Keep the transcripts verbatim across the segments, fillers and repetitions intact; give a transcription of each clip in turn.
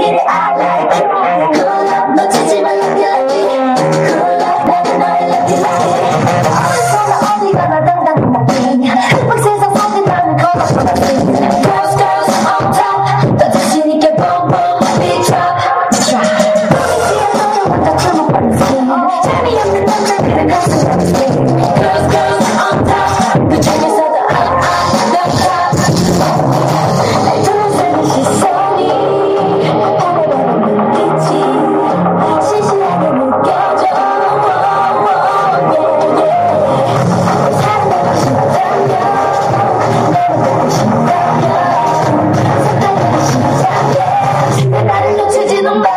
it I like you. Cool up, 놓치지 마, lucky lucky. Cool up, 나는 너의 lucky lucky. 어디서나 어디 가나 당당한 느낌. 흑백 세상 속에 나는 걸어서 sing. Girls, girls on top. 더 자신 있게 boom boom, beat drop, drop. 보이지 않아도 혼자 주목받는 skin. 재미없는 남자들은 가슴 아픈 skin. Girls, girls on top. 그 중에서도 I'm on the top. 날 둘러싸는 시선이 하나만 느끼지. 시시하게 느껴져. Yeah, yeah. 사랑하고 싶다면 너를 보고 싶다면 선택하기 시작해. 근데 나를 놓치지는 마.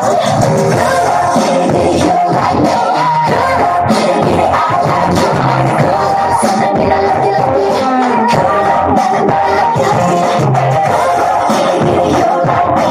You like me. I like you. 선택이 날 lucky lucky. 나는 너를 lucky lucky. You like me.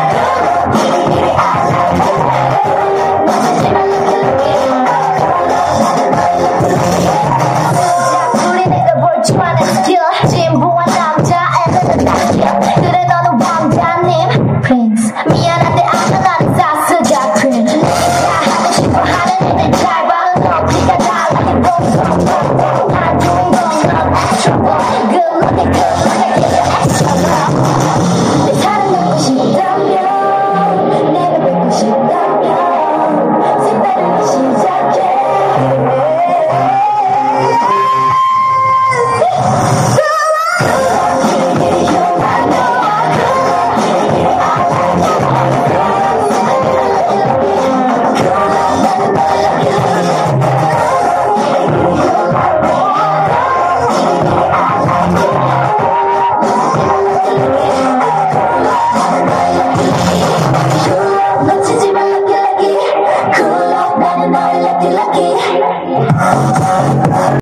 I like you. 놓치지 마, lucky lucky. 나는 너의 lucky lucky. 우리 내가 볼 줄 아는 스킬. 진부한 남자애들은 낙이야. 그래 너는 왕자님 Prince. 미안한데 아는 나는 사스가 Queen. 내가 하고 싶어 하는 일을 잘 봐. 높이가 달라 보소. 난 주인공 넌 extra boy. Good looking good looking give you extra love. 내 사랑하고 싶다면 내가 뵙고 싶다면 색다르게 시작해. 놓치지 마, lucky lucky. Cool up, 나는 너의 lucky lucky.